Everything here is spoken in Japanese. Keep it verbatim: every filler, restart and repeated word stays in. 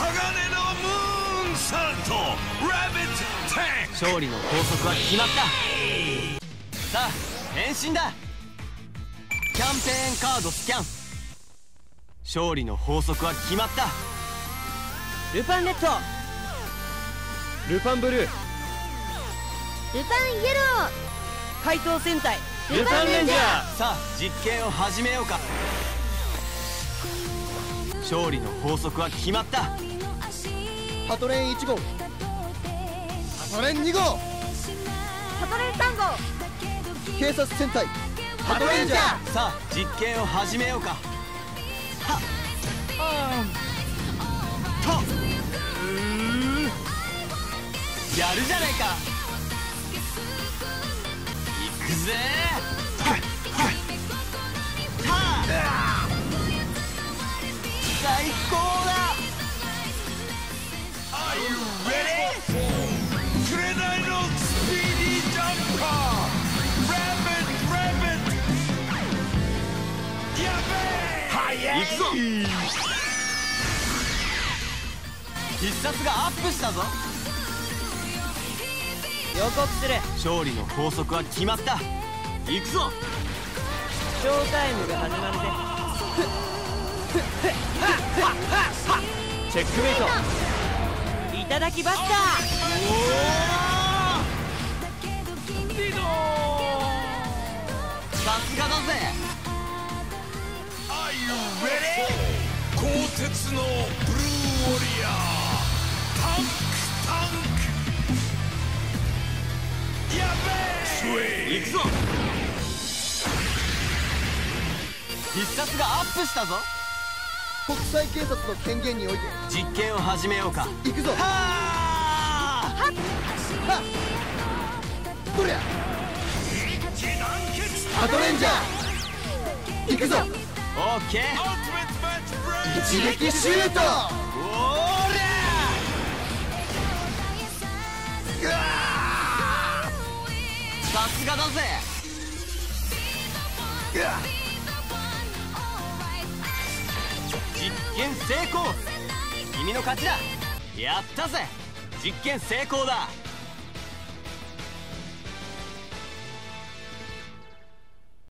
鋼のムーンサルトラビットタンク。 勝利の法則は決まった。さあ変身だ。キャンペーンカードスキャン。勝利の法則は決まった。 ルパンレッド、 ルパンブルー、 ルパンイエロー、怪盗戦隊、 ルパンレンジャー。 さあ実験を始めようか。勝利の法則は決まった。 ハトレンいち号、ハトレンに号、 ー、ハトレンさん号、 警察戦隊ハトレンジャー。 さあ実験を始めようか。はっとうーやるじゃねえか。いくぜー。はっはっはっ最高だ。 Are you ready? 紅のスピーディージャンパーラビットラビット。やべえ早い。 行くぞ。必殺がアップしたぞ。 予告する。 勝利の法則は決まった。行くぞ。 ショータイムが始まるぜ。 チェックメイト。 いただきバスター。 さすがだぜ。 Are you ready? 鋼鉄のブルーウォリアータンクタンク。やべえ行くぞ。必殺がアップしたぞ。 国際警察の権限において実験を始めようか。 行くぞ。 はあはっどりゃ一致団結ハトレンジャー行くぞ。 オッケー。 アルティメットマッチブレイ一撃シュート。 おーりゃさすがだぜ。実験成功。君の勝ちだ。やったぜ。実験成功だ。